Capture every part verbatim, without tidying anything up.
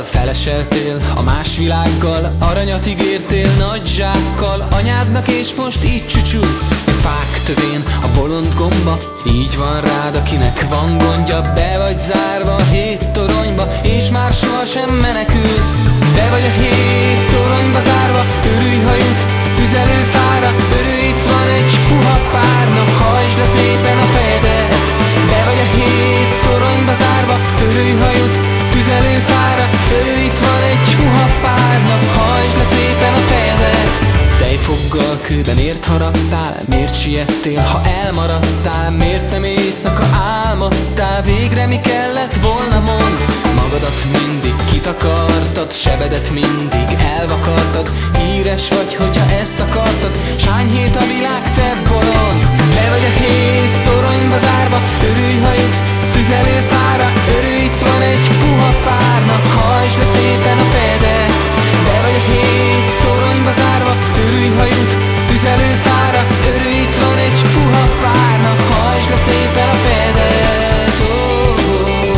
feleseltél a más világgal, aranyat ígértél nagy zsákkal anyádnak, és most így csücsülsz egy fák tövén a bolond gomba. Így van rád, akinek van gondja, be vagy zárva a hét toronyba, és már sohasem menekülsz. Be vagy a hét toronyba zárva, örülj, ha jut tüzelőfára, örülj, itt van egy puha párna, hajtsd le szépen a fejedet. Be vagy a hét toronyba zárva, örülj, ha jut tüzelőfára, örülj, itt van egy puha párna, hajtsd le szépen a fejedet. Tejfoggal kőben ért haraptál, miért siettél, ha elmaradtál, miért nem éjszaka álmodtál, végre mi kellett volna, mond. Magadat mindig kitakartad, sebedet mindig elvakartad, híres vagy, hogyha ezt akartad, sány hét a világ, te bolond. Le vagy a hét toronyba zárva, örülj, ha jut tüzelőfára, örülj, itt van egy puha párna, hajtsd le szépen a fejedet. Be vagy a hét toronyba zárva, örülj, ha jut tüzelőfára, örülj, itt van egy puha párna, hajtsd le szépen a fejedet. Oh, oh.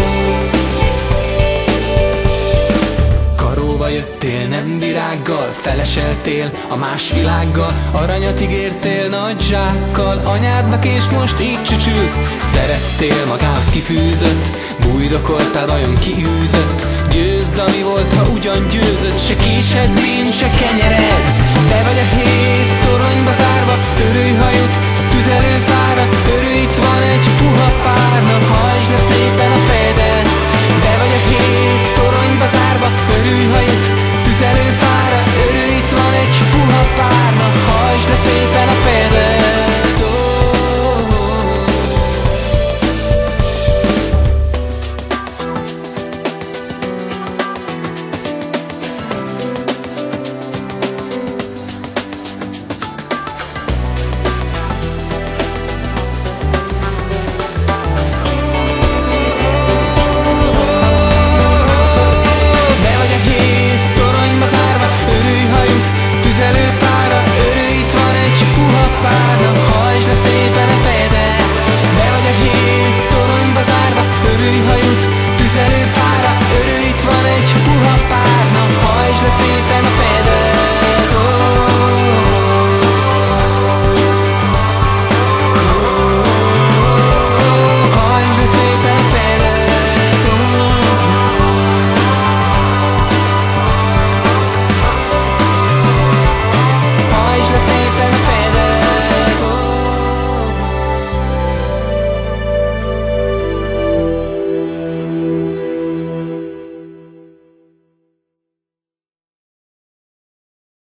Karóba jöttél, nem virággal, feleseltél a más világgal, aranyat ígértél nagy zsákkal anyádnak, és most így csücsülsz. Szerettél, magához kifűzött, bújdokoltál, vajon kiűzött, győzd, ami volt, ha ugyan győzött, se késed nincs, se kenyered. Te vagy a hét toronyba zárva, örülj, ha jut tüzelőfára, örülj, itt van egy